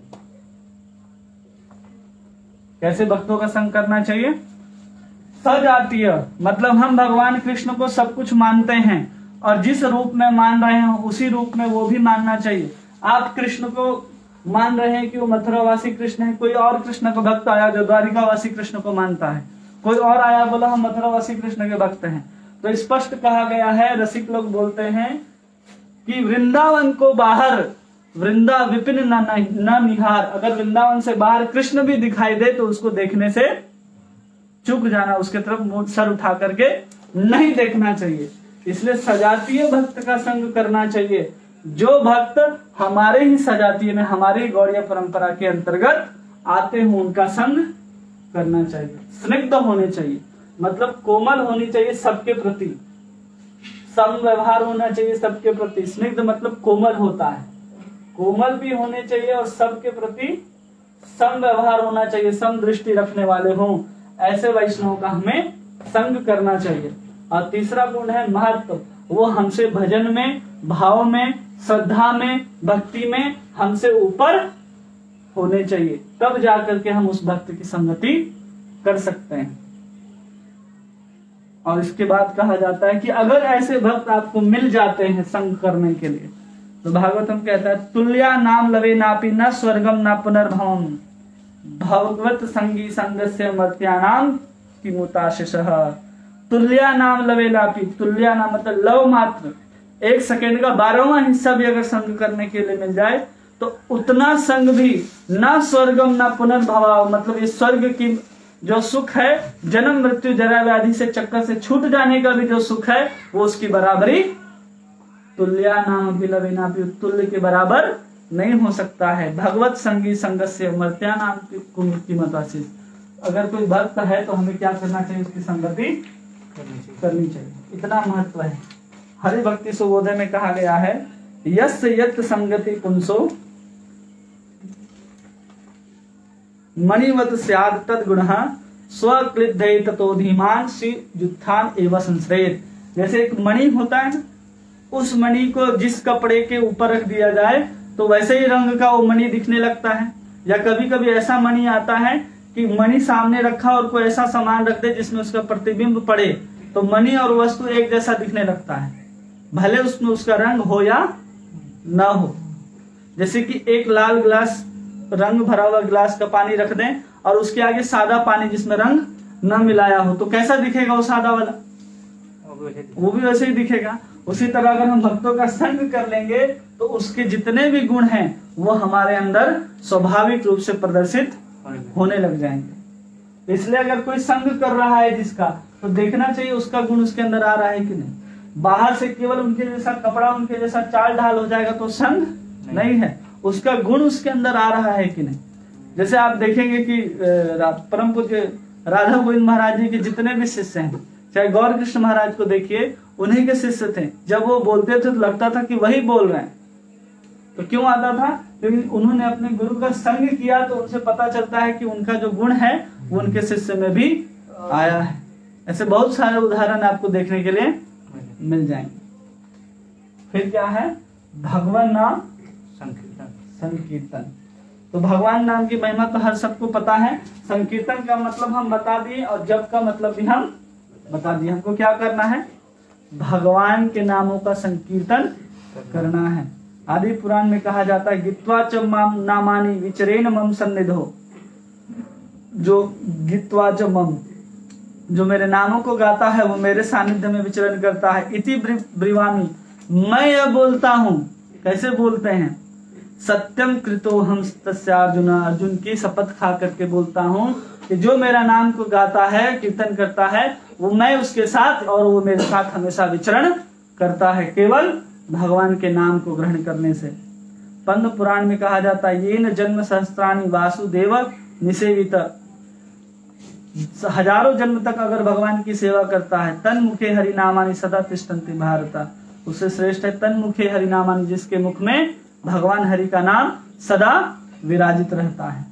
कैसे भक्तों का संग करना चाहिए? सजातीय मतलब हम भगवान कृष्ण को सब कुछ मानते हैं और जिस रूप में मान रहे हैं उसी रूप में वो भी मानना चाहिए। आप कृष्ण को मान रहे हैं कि वो मथुरावासी कृष्ण है, कोई और कृष्ण का भक्त आया जो द्वारिकावासी कृष्ण को मानता है, कोई और आया बोला हम मथुरावासी कृष्ण के भक्त हैं, तो स्पष्ट कहा गया है, रसिक लोग बोलते हैं कि वृंदावन को बाहर वृंदा विपिन न निहार। अगर वृंदावन से बाहर कृष्ण भी दिखाई दे तो उसको देखने से चुक जाना, उसके तरफ मुंह सर उठा करके नहीं देखना चाहिए। इसलिए सजातीय भक्त का संग करना चाहिए। जो भक्त हमारे ही सजातीय में, हमारी गौड़ीय परंपरा के अंतर्गत आते हों उनका संग करना चाहिए। स्निग्ध होने चाहिए मतलब कोमल होनी चाहिए सबके प्रति, सम व्यवहार होना चाहिए सबके प्रति। स्निग्ध मतलब कोमल होता है, कोमल भी होने चाहिए और सबके प्रति सम व्यवहार होना चाहिए, सम दृष्टि रखने वाले हों, ऐसे वैष्णव का हमें संग करना चाहिए। और तीसरा गुण है महत्व, वो हमसे भजन में, भाव में, श्रद्धा में, भक्ति में हमसे ऊपर होने चाहिए, तब जाकर के हम उस भक्त की संगति कर सकते हैं। और इसके बाद कहा जाता है कि अगर ऐसे भक्त आपको मिल जाते हैं संग करने के लिए तो भागवतम कहता है तुल्या नाम लवे नापि न स्वर्गम न पुनर्भवम भगवत संगी संगस्य मर्त्यानाम किमुताशिषः। तुल्या नाम लवे नापि, तुल्या नाम मतलब लव मात्र, 1 सेकंड का 12वां हिस्सा भी अगर संग करने के लिए मिल जाए तो उतना संग भी न स्वर्गम न पुनर्भव, मतलब ये स्वर्ग की जो सुख है, जन्म मृत्यु जरा व्याधि से चक्कर से छूट जाने का भी जो सुख है वो उसकी बराबरी तुल्या नाम बिलविना भी तुल्य के बराबर नहीं हो सकता है। भगवत संगी संगस्य मर्त्या नाम की मतासी। अगर कोई भक्त है तो हमें क्या करना चाहिए, उसकी संगति करनी चाहिए, इतना महत्व है। हरि भक्ति सुबोधे में कहा गया है यस्य यत् संगति पुंसो मणिवत स्यात् तद्गुणः स्वक्लिद्धे ततो धीमान श्री युत्थान एवं संश्रेत। जैसे एक मणि होता है ना, उस मणि को जिस कपड़े के ऊपर रख दिया जाए तो वैसे ही रंग का वो मणि दिखने लगता है। या कभी कभी ऐसा मणि आता है कि मणि सामने रखा और कोई ऐसा सामान रख दे जिसमें उसका प्रतिबिंब पड़े तो मणि और वस्तु एक जैसा दिखने लगता है, भले उसमें उसका रंग हो या ना हो। जैसे कि एक लाल गिलास, रंग भरा हुआ गिलास का पानी रख दें और उसके आगे सादा पानी जिसमें रंग न मिलाया हो तो कैसा दिखेगा वो सादा वाला, वो भी वैसे ही दिखेगा। उसी तरह अगर हम भक्तों का संग कर लेंगे तो उसके जितने भी गुण हैं वो हमारे अंदर स्वाभाविक रूप से प्रदर्शित होने लग जाएंगे। इसलिए अगर कोई संग कर रहा है जिसका, तो देखना चाहिए उसका गुण उसके अंदर आ रहा है कि नहीं। बाहर से केवल उनके जैसा कपड़ा, उनके जैसा चाल ढाल हो जाएगा तो संग नहीं है, उसका गुण उसके अंदर आ रहा है कि नहीं। जैसे आप देखेंगे कि परम पूज्य राधा गोविंद महाराज जी के जितने भी शिष्य हैं, चाहे गौर कृष्ण महाराज को देखिए, उन्हीं के शिष्य थे। जब वो बोलते थे तो लगता था कि वही बोल रहे हैं। तो क्यों आता था? क्योंकि उन्होंने अपने गुरु का संग किया, तो उनसे पता चलता है कि उनका जो गुण है वो उनके शिष्य में भी आया है। ऐसे बहुत सारे उदाहरण आपको देखने के लिए मिल जाएंगे। फिर क्या है? भगवान नाम संकीर्तन। तो भगवान नाम की महिमा तो हर सबको पता है। संकीर्तन का मतलब हम बता दिए और जप का मतलब भी हम बता दिए। हमको क्या करना है? भगवान के नामों का संकीर्तन करना है। आदि पुराण में कहा जाता है गित्वा च मम नामानि विचरेण मम सन्निधो। जो गित्वा च मम, जो मेरे नामों को गाता है वो मेरे सानिध्य में विचरण करता है। इति ब्रीवामी, मैं यह बोलता हूँ। कैसे बोलते हैं? सत्यम कृतो हम तस्यार्जुन, अर्जुन की शपथ खा करके बोलता हूँ कि जो मेरा नाम को गाता है, कीर्तन करता है, वो मैं उसके साथ और वो मेरे साथ हमेशा विचरण करता है, केवल भगवान के नाम को ग्रहण करने से। पद्म पुराण में कहा जाता है येन जन्म सहस्त्राणि वासुदेव निसेवित। हजारों जन्म तक अगर भगवान की सेवा करता है, तन मुखे हरिनामानि सदा तिष्ठन्ति भारत, उससे श्रेष्ठ है तन मुखे हरिनामानि, जिसके मुख में भगवान हरि का नाम सदा विराजित रहता है।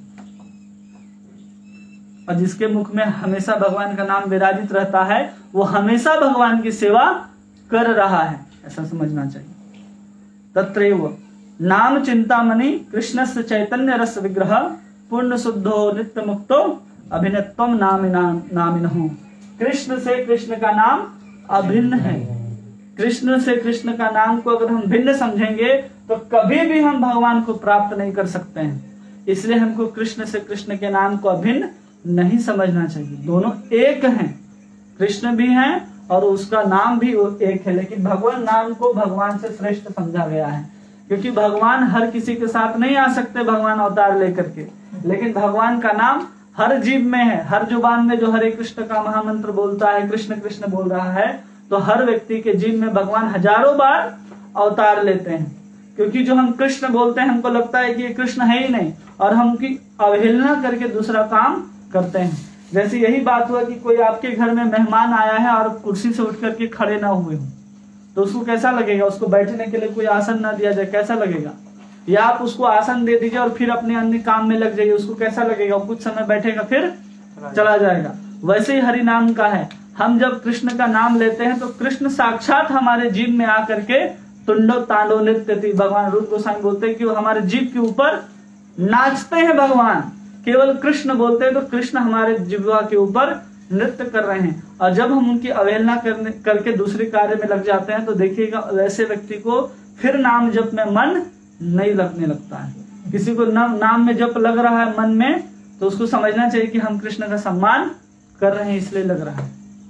और जिसके मुख में हमेशा भगवान का नाम विराजित रहता है वो हमेशा भगवान की सेवा कर रहा है, ऐसा समझना चाहिए। तत्रैव नाम चिंतामणि कृष्णस्य चैतन्य रस विग्रह पूर्ण शुद्धो नित्य मुक्तो अभिन्नत्वम नामिनः। कृष्ण से कृष्ण का नाम अभिन्न है। कृष्ण से कृष्ण का नाम को अगर हम भिन्न समझेंगे तो कभी भी हम भगवान को प्राप्त नहीं कर सकते हैं। इसलिए हमको कृष्ण से कृष्ण के नाम को अभिन्न नहीं समझना चाहिए। दोनों एक हैं, कृष्ण भी हैं और उसका नाम भी एक है, लेकिन भगवान नाम को भगवान से श्रेष्ठ समझा गया है। क्योंकि भगवान हर किसी के साथ नहीं आ सकते भगवान अवतार लेकर के, लेकिन भगवान का नाम हर जीव में है। हर जुबान में जो हरे कृष्ण का महामंत्र बोलता है, कृष्ण कृष्ण बोल रहा है, तो हर व्यक्ति के जीव में भगवान हजारों बार अवतार लेते हैं। क्योंकि जो हम कृष्ण बोलते हैं हमको लगता है कि ये कृष्ण है ही नहीं, और हम उनकी अवहेलना करके दूसरा काम करते हैं। जैसे यही बात हुआ कि कोई आपके घर में मेहमान आया है और कुर्सी से उठ करके खड़े ना हुए हो, तो उसको कैसा लगेगा? उसको बैठने के लिए कोई आसन ना दिया जाए, कैसा लगेगा? या आप उसको आसन दे दीजिए और फिर अपने अन्य काम में लग जाइए, उसको कैसा लगेगा? वो कुछ समय बैठेगा फिर चला जाएगा। वैसे ही हरि नाम का है, हम जब कृष्ण का नाम लेते हैं तो कृष्ण साक्षात हमारे जीव में आकर के तुंडो तांडो नृत्य, भगवान रूप गोस्वामी बोलते हैं कि वो हमारे जीव के ऊपर नाचते हैं। भगवान केवल कृष्ण बोलते हैं तो कृष्ण हमारे जीवा के ऊपर नृत्य कर रहे हैं। और जब हम उनकी अवहेलना करके दूसरे कार्य में लग जाते हैं तो देखिएगा वैसे व्यक्ति को फिर नाम जप में मन नहीं लगने लगता है। किसी को नाम में जप लग रहा है मन में, तो उसको समझना चाहिए कि हम कृष्ण का सम्मान कर रहे हैं इसलिए लग रहा है।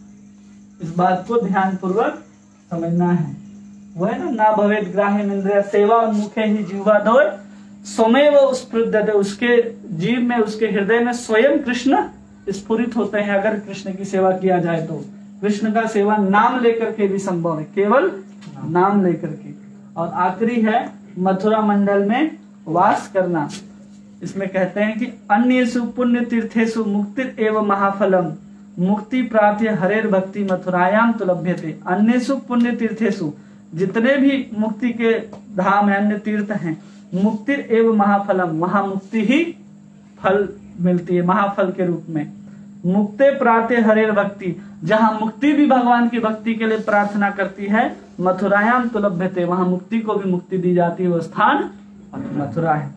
इस बात को ध्यान पूर्वक समझना है। वो है ना भवेद ग्राह्य इंद्रिय सेवा मुखे ही जीवा दौड़ स्वमेव स्फुरते, उसके जीव में उसके हृदय में स्वयं कृष्ण स्फुरित होते हैं। अगर कृष्ण की सेवा किया जाए तो कृष्ण का सेवा नाम लेकर के भी संभव है, केवल नाम लेकर के। और आखिरी है मथुरा मंडल में वास करना। इसमें कहते हैं कि अन्येषु पुण्य तीर्थेषु मुक्ति एवं महाफलम मुक्ति प्राप्य हरेर भक्ति मथुरायाम तो लभ्यते। अन्येषु पुण्य तीर्थेषु, जितने भी मुक्ति के धाम है, अन्य तीर्थ हैं, मुक्ति एवं महाफलम, वहां मुक्ति ही फल मिलती है महाफल के रूप में। मुक्ते प्राते हरेर भक्ति, जहां मुक्ति भी भगवान की भक्ति के लिए प्रार्थना करती है, मथुरायाम तो लभ्यते, वहां मुक्ति को भी मुक्ति दी जाती है, वो स्थान मथुरा है।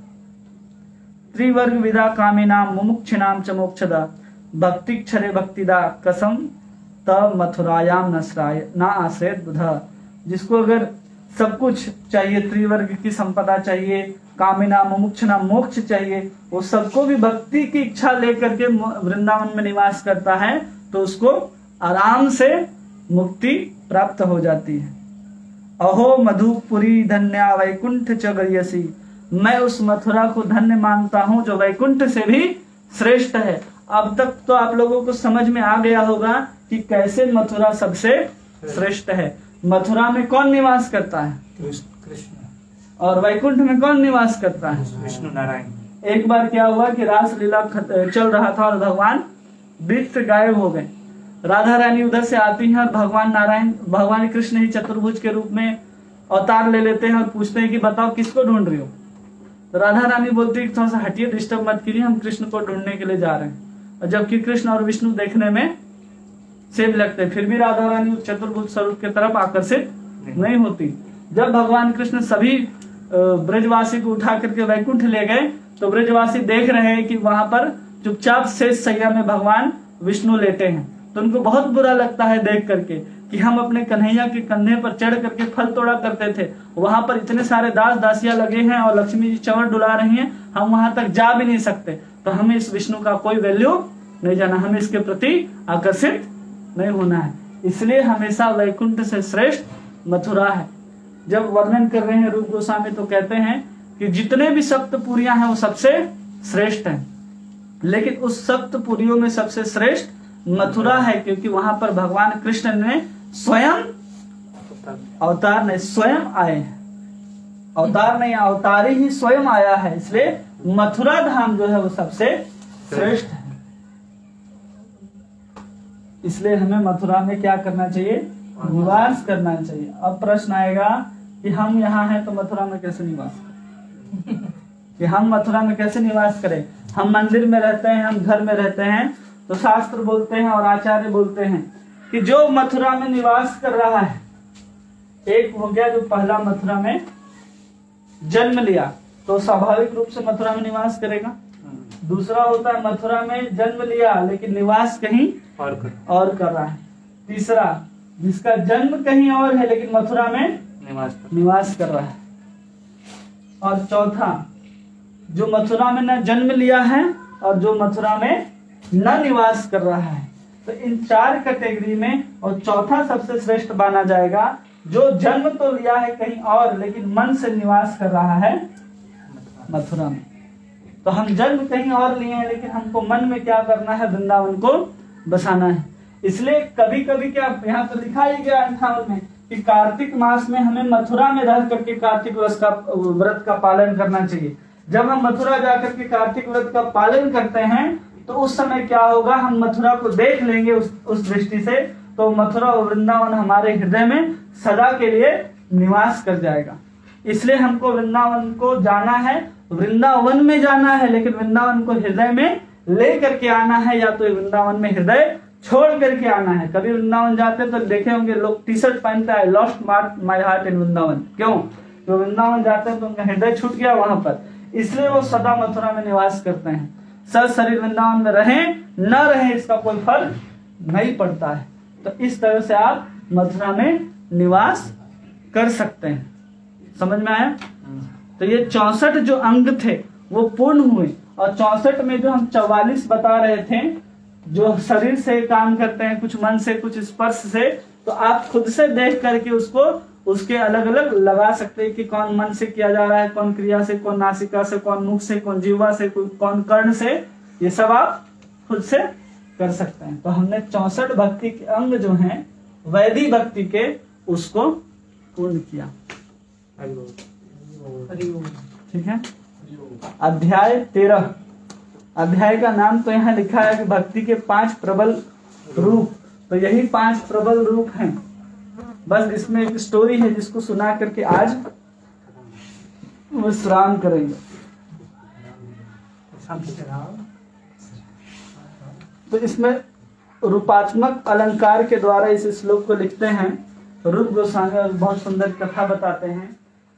त्रिवर्ग विदा कामिनाम मुमुक्षिनाम च मोक्षदा भक्ति क्षरे भक्तिदा कसम तब मथुरायाम न आश्रय बुधा। जिसको अगर सब कुछ चाहिए, त्रिवर्ग की संपदा चाहिए, कामिना मुमुक्षना मोक्ष चाहिए, वो सबको भी भक्ति की इच्छा लेकर के वृंदावन में निवास करता है, तो उसको आराम से मुक्ति प्राप्त हो जाती है। अहो मधुपुरी धन्या वैकुंठ च गयसी, मैं उस मथुरा को धन्य मानता हूं जो वैकुंठ से भी श्रेष्ठ है। अब तक तो आप लोगों को समझ में आ गया होगा कि कैसे मथुरा सबसे श्रेष्ठ है। मथुरा में कौन निवास करता है? कृष्ण। और वैकुंठ में कौन निवास करता है? विष्णु नारायण। एक बार क्या हुआ कि रास लीला चल रहा था और भगवान बीच से गायब हो गए। राधा रानी उधर से आती हैं और भगवान कृष्ण ही चतुर्भुज के रूप में अवतार ले लेते हैं और पूछते हैं कि बताओ किसको ढूंढ रही हो। तो राधा रानी बोलती है थोड़ा सा हटिए, डिस्टर्ब मत कीजिए, हम कृष्ण को ढूंढने के लिए जा रहे हैं। और जबकि कृष्ण और विष्णु देखने में सेम लगते, फिर भी राधा रानी चतुर्भुज स्वरूप की तरफ आकर्षित नहीं होती। जब भगवान कृष्ण सभी ब्रजवासी को उठा करके वैकुंठ ले गए, तो ब्रजवासी देख रहे हैं कि वहां पर चुपचाप शेष सैया में भगवान विष्णु लेटे हैं। तो उनको बहुत बुरा लगता है देख करके कि हम अपने कन्हैया के कंधे पर चढ़ करके फल तोड़ा करते थे, वहां पर इतने सारे दास दासियां लगे हैं और लक्ष्मी जी चंवर डुला रही हैं, हम वहां तक जा भी नहीं सकते। तो हमें इस विष्णु का कोई वैल्यू नहीं जाना, हमें इसके प्रति आकर्षित नहीं होना है। इसलिए हमेशा वैकुंठ से श्रेष्ठ मथुरा है। जब वर्णन कर रहे हैं रूप गोस्वामी तो कहते हैं कि जितने भी सप्तपुरियां हैं वो सबसे श्रेष्ठ हैं, लेकिन उस सप्तपुरियों में सबसे श्रेष्ठ मथुरा है, क्योंकि वहां पर भगवान कृष्ण ने स्वयं अवतार नहीं स्वयं आए हैं, अवतार नहीं अवतारी ही स्वयं आया है। इसलिए मथुरा धाम जो है वो सबसे श्रेष्ठ है। इसलिए हमें मथुरा में क्या करना चाहिए? निवास करना चाहिए। अब प्रश्न आएगा कि हम यहाँ हैं तो मथुरा में कैसे निवास करें? कि हम मथुरा में कैसे निवास करें? हम मंदिर में रहते हैं, हम घर में रहते हैं, तो शास्त्र बोलते हैं और आचार्य बोलते हैं कि जो मथुरा में निवास कर रहा है, एक हो गया जो पहला मथुरा में जन्म लिया तो स्वाभाविक रूप से मथुरा में निवास करेगा। दूसरा होता है मथुरा में जन्म लिया लेकिन निवास कहीं और कर रहा है। तीसरा जिसका जन्म कहीं और है लेकिन मथुरा में निवास कर रहा है। और चौथा जो मथुरा में न जन्म लिया है और जो मथुरा में न निवास कर रहा है। तो इन चार कैटेगरी में और चौथा सबसे श्रेष्ठ माना जाएगा जो जन्म तो लिया है कहीं और लेकिन मन से निवास कर रहा है मथुरा में। तो हम जन्म कहीं और लिए हैं लेकिन हमको मन में क्या करना है? वृंदावन को बसाना है। इसलिए कभी कभी क्या यहाँ तो लिखा ही गया 58 में कि कार्तिक मास में हमें मथुरा में रह करके कार्तिक व्रत का पालन करना चाहिए। जब हम मथुरा जाकर के कार्तिक व्रत का पालन करते हैं तो उस समय क्या होगा? हम मथुरा को देख लेंगे उस दृष्टि से, तो मथुरा और वृंदावन हमारे हृदय में सदा के लिए निवास कर जाएगा। इसलिए हमको वृंदावन को जाना है, वृंदावन में जाना है, लेकिन वृंदावन को हृदय में ले करके आना है, या तो वृंदावन में हृदय छोड़ करके आना है। कभी वृंदावन जाते तो देखे होंगे लोग टी शर्ट पहनते हैं, lost my heart in Vrindavan. क्यों? तो वृंदावन जाते हैं तो उनका हृदय छूट गया वहां पर, इसलिए वो सदा मथुरा में निवास करते हैं। सब शरीर वृंदावन में रहे न रहे इसका कोई फर्क नहीं पड़ता है। तो इस तरह से आप मथुरा में निवास कर सकते हैं। समझ में आया? तो ये 64 जो अंग थे वो पूर्ण हुए, और 64 में जो हम 44 बता रहे थे जो शरीर से काम करते हैं, कुछ मन से, कुछ स्पर्श से, तो आप खुद से देख करके उसको उसके अलग अलग लगा सकते हैं कि कौन मन से किया जा रहा है, कौन क्रिया से, कौन नासिका से, कौन मुख से, कौन जीवा से, कौन कर्ण से, ये सब आप खुद से कर सकते हैं। तो हमने 64 भक्ति के अंग जो हैं वैदिक भक्ति के, उसको पूर्ण किया। ठीक है। अध्याय 13, अध्याय का नाम तो यहाँ लिखा है कि भक्ति के 5 प्रबल रूप, तो यही 5 प्रबल रूप हैं। बस इसमें एक स्टोरी है जिसको सुना करके आज विश्राम करेंगे। तो इसमें रूपात्मक अलंकार के द्वारा इस श्लोक को लिखते हैं रूप गोस्वामी, बहुत सुंदर कथा बताते हैं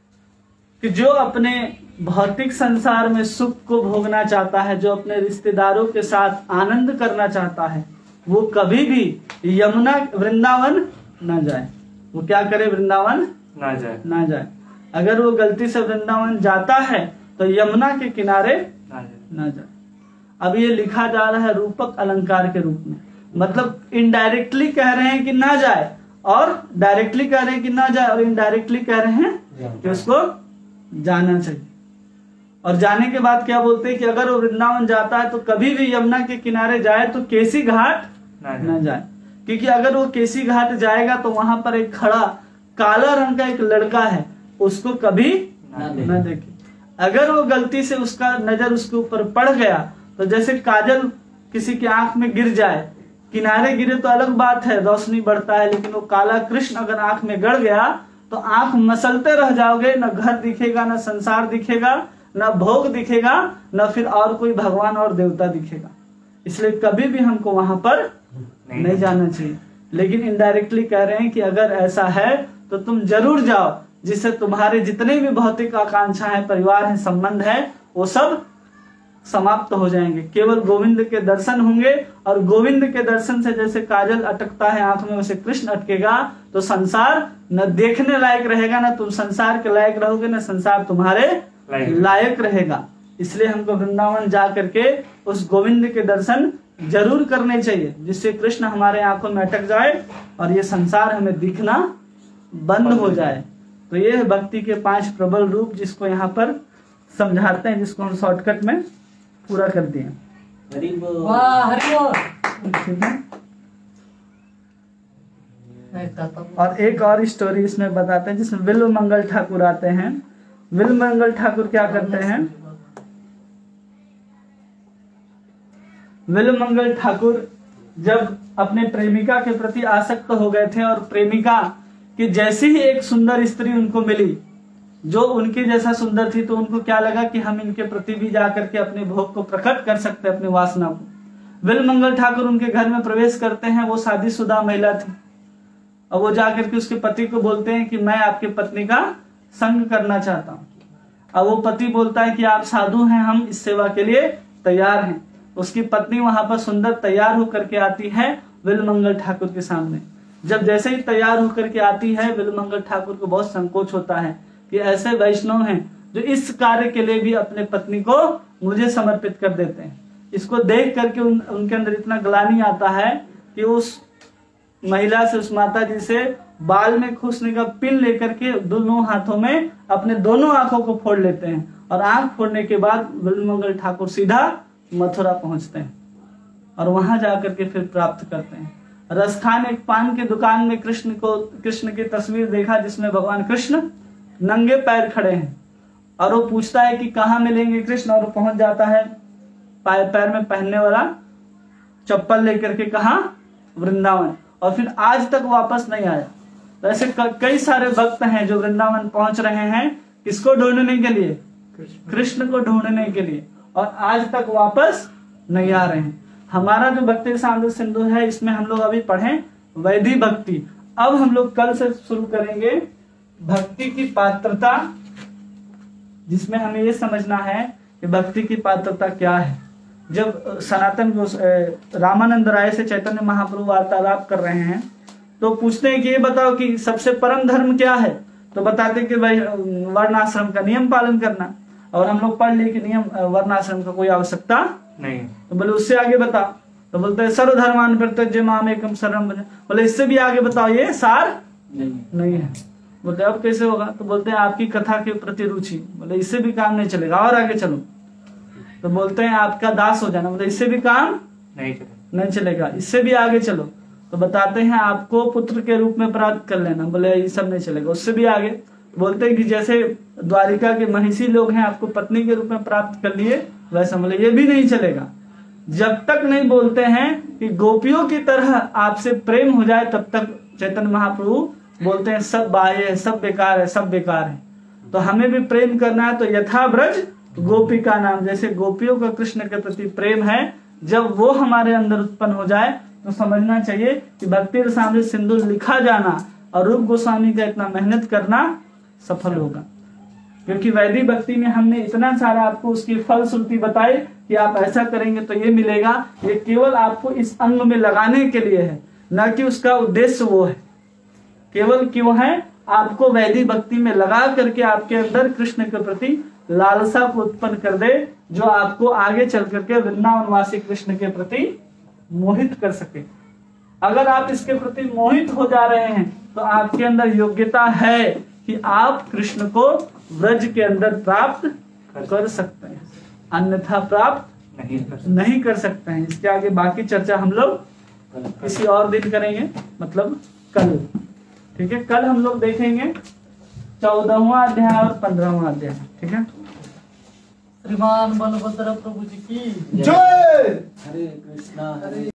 कि जो अपने भौतिक संसार में सुख को भोगना चाहता है, जो अपने रिश्तेदारों के साथ आनंद करना चाहता है, वो कभी भी यमुना वृंदावन न जाए। वो क्या करे? वृंदावन ना जाए। अगर वो गलती से वृंदावन जाता है तो यमुना के किनारे ना जाए। अब ये लिखा जा रहा है रूपक अलंकार के रूप में, मतलब इनडायरेक्टली कह रहे हैं कि ना जाए, और डायरेक्टली कह रहे हैं कि ना जाए, और इनडायरेक्टली कह रहे हैं कि उसको जाना चाहिए। और जाने के बाद क्या बोलते हैं कि अगर वो वृंदावन जाता है तो कभी भी यमुना के किनारे जाए तो केसी घाट न जाए, क्योंकि अगर वो केसी घाट जाएगा तो वहां पर एक खड़ा काला रंग का एक लड़का है, उसको कभी न देखे। अगर वो गलती से उसका नजर उसके ऊपर पड़ गया तो जैसे काजल किसी की आंख में गिर जाए, किनारे गिरे तो अलग बात है, रोशनी बढ़ता है, लेकिन वो काला कृष्ण अगर आंख में गड़ गया तो आंख मसलते रह जाओगे, न घर दिखेगा, न संसार दिखेगा, न भोग दिखेगा, न फिर और कोई भगवान और देवता दिखेगा। इसलिए कभी भी हमको वहां पर नहीं जाना चाहिए। लेकिन इनडायरेक्टली कह रहे हैं कि अगर ऐसा है तो तुम जरूर जाओ, जिससे तुम्हारे जितने भी भौतिक आकांक्षा है, परिवार है, संबंध है, वो सब समाप्त हो जाएंगे। केवल गोविंद के दर्शन होंगे, और गोविंद के दर्शन से जैसे काजल अटकता है आंख में, वैसे कृष्ण अटकेगा तो संसार न देखने लायक रहेगा, न तुम संसार के लायक रहोगे, न संसार तुम्हारे लायक रहेगा। इसलिए हमको वृंदावन जा करके उस गोविंद के दर्शन जरूर करने चाहिए, जिससे कृष्ण हमारे आंखों में अटक जाए और ये संसार हमें दिखना बंद हो जाए। तो ये है भक्ति के 5 प्रबल रूप, जिसको यहाँ पर समझाते हैं, जिसको हम शॉर्टकट में पूरा कर दिए। ठीक है। और एक और स्टोरी इसमें बताते हैं, जिसमें बिल्व मंगल ठाकुर आते हैं। बिल्व मंगल ठाकुर क्या करते हैं? बिल्व मंगल ठाकुर जब अपने प्रेमिका के प्रति आसक्त हो गए थे, और प्रेमिका की जैसी ही एक सुंदर स्त्री उनको मिली जो उनके जैसा सुंदर थी, तो उनको क्या लगा कि हम इनके प्रति भी जाकर के अपने भोग को प्रकट कर सकते हैं, अपनी वासना को। बिल्व मंगल ठाकुर उनके घर में प्रवेश करते हैं। वो शादीशुदा महिला थी, और वो जाकर के उसके पति को बोलते हैं कि मैं आपकी पत्नी का संग करना चाहता हूँ। अब वो पति बोलता है कि आप साधु हैं, हम इस सेवा के लिए तैयार हैं। उसकी पत्नी वहां पर सुंदर तैयार होकर के आती है बिल्व मंगल ठाकुर के सामने। जब जैसे ही तैयार होकर के आती है, बिल्व मंगल ठाकुर को बहुत संकोच होता है कि ऐसे वैष्णव हैं जो इस कार्य के लिए भी अपने पत्नी को मुझे समर्पित कर देते हैं। इसको देख करके उनके अंदर इतना ग्लानि आता है कि उस महिला से, उस माता जी से बाल में खुशने का पिन लेकर के दोनों हाथों में अपने दोनों आंखों को फोड़ लेते हैं, और आंख फोड़ने के बाद बिल्व मंगल ठाकुर सीधा मथुरा पहुंचते हैं, और वहां जाकर के फिर प्राप्त करते हैं। रसखान एक पान की दुकान में कृष्ण की तस्वीर देखा, जिसमें भगवान कृष्ण नंगे पैर खड़े हैं, और वो पूछता है कि कहाँ मिलेंगे कृष्ण, और वो पहुंच जाता है पैर में पहनने वाला चप्पल लेकर के, कहा? वृंदावन। और फिर आज तक वापस नहीं आया। तो ऐसे कई सारे भक्त हैं जो वृंदावन पहुंच रहे हैं, किसको ढूंढने के लिए? कृष्ण को ढूंढने के लिए, और आज तक वापस नहीं आ रहे हैं। हमारा जो भक्ति रसामृत सिंधु है, इसमें हम लोग अभी पढ़े वैदिक भक्ति। अब हम लोग कल से शुरू करेंगे भक्ति की पात्रता, जिसमें हमें ये समझना है कि भक्ति की पात्रता क्या है। जब सनातन रामानंद राय से चैतन्य महाप्रभु वार्तालाप कर रहे हैं, तो पूछते हैं कि ये बताओ कि सबसे परम धर्म क्या है? तो बताते कि भाई वर्ण आश्रम का नियम पालन करना, और हम लोग पढ़ लिए कि नियम वर्ण आश्रम का कोई आवश्यकता नहीं। तो बोले उससे आगे बता, तो बोलते हैं सर्वधर्मान प्रत्यज्य माम एकम शरणं व्रज। बोले इससे भी आगे बताओ, ये सार नहीं है। बोलते अब कैसे होगा, तो बोलते हैं आपकी कथा के प्रति रुचि। बोले इससे भी काम नहीं चलेगा, और आगे चलो। तो बोलते हैं आपका दास हो जाना। बोले इससे भी काम नहीं चलेगा, इससे भी आगे चलो। तो बताते हैं आपको पुत्र के रूप में प्राप्त कर लेना। बोले ये सब नहीं चलेगा, उससे भी आगे। बोलते हैं कि जैसे द्वारिका के महिषी लोग हैं, आपको पत्नी के रूप में प्राप्त कर लिए, वैसा। बोले ये भी नहीं चलेगा। जब तक नहीं बोलते हैं कि गोपियों की तरह आपसे प्रेम हो जाए, तब तक चैतन्य महाप्रभु बोलते हैं सब बाह्य है, सब बेकार है, सब बेकार है। तो हमें भी प्रेम करना है, तो यथा ब्रज गोपिका नाम, जैसे गोपियों का कृष्ण के प्रति प्रेम है, जब वो हमारे अंदर उत्पन्न हो जाए तो समझना चाहिए कि भक्ति रसामृत सिंधु लिखा जाना और रूप गोस्वामी का इतना मेहनत करना सफल होगा। क्योंकि वैदिक भक्ति में हमने इतना सारा आपको उसकी फलश्रुति बताई कि आप ऐसा करेंगे तो ये मिलेगा। ये केवल आपको इस अंग में लगाने के लिए है, न कि उसका उद्देश्य वो है। केवल क्यों है, आपको वैदिक भक्ति में लगा करके आपके अंदर कृष्ण के प्रति लालसा को उत्पन्न कर दे, जो आपको आगे चल करके वृंदावनवासी कृष्ण के प्रति मोहित कर सके। अगर आप इसके प्रति मोहित हो जा रहे हैं तो आपके अंदर योग्यता है कि आप कृष्ण को व्रज के अंदर प्राप्त कर सकते हैं, अन्यथा प्राप्त नहीं कर सकते हैं। इसके आगे बाकी चर्चा हम लोग किसी और दिन करेंगे, मतलब कल। ठीक है, कल हम लोग देखेंगे 14वां अध्याय और 15वां अध्याय। ठीक है, श्रीमान बलभद्र प्रभु जी की जय। हरे कृष्णा हरे